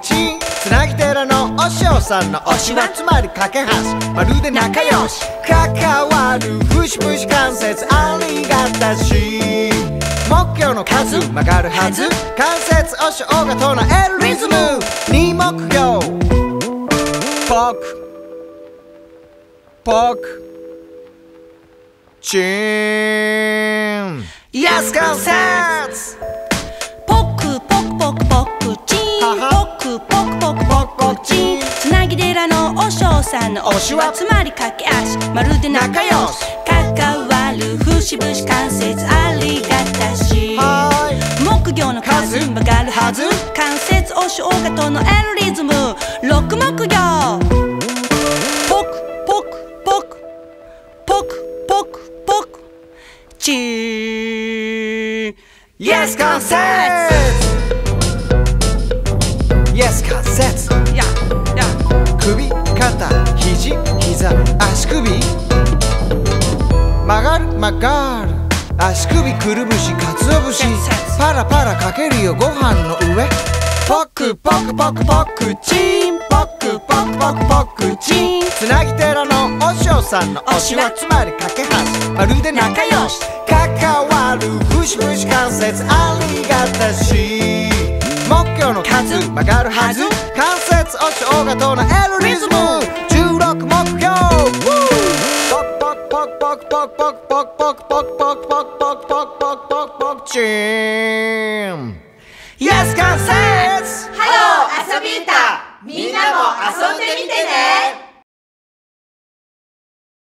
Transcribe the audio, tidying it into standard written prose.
チンつなぎ寺のお師匠さんの推しはつまり架け橋まるで仲良し関わる節々関節ありがたし木魚の数曲がるはず関節押し尾が唱えるリズム二木魚ポクポクチン Yes 関節ポクポクポクポクチンポクポクポクポクポクチンつなぎ寺のお師匠さんの推しはつまり駆け足まるで仲良し関わる節々関節ありがたし木魚の数曲がるはず関節押し尾が唱えるリズム六木魚ポクポクポクポクポクポクチー Yes 関節 Yes 関節首肩肘膝足首曲がる曲がる足首くるぶしかつお節パラパラかけるよご飯の上ポクポクポクポクチンポクポクポクポクチンつなぎ寺のお師匠さんの推しはつまり架け橋まるで仲良し関わる節々関節ありがたし木魚の数曲がるはず関節押し尾が唱えるリズム16木魚ポクポクポクポクポクポクポクポクポクポクポクポクポクポクポクポクチン Yes 関節 Hello